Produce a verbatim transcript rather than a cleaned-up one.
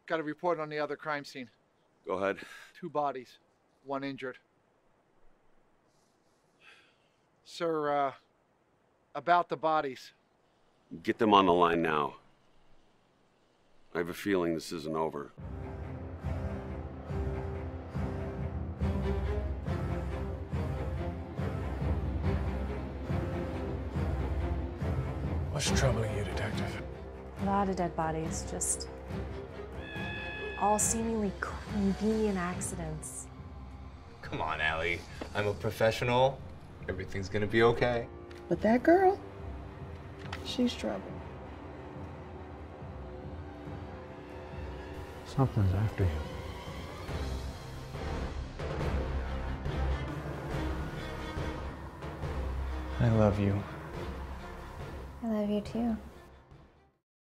Got a report on the other crime scene. Go ahead. Two bodies, one injured. Sir, uh, about the bodies. Get them on the line now. I have a feeling this isn't over. What's troubling you, Detective? A lot of dead bodies, just all seemingly convenient accidents. Come on, Allie. I'm a professional. Everything's gonna be okay. But that girl, she's trouble. Something's after you. I love you. I love you too.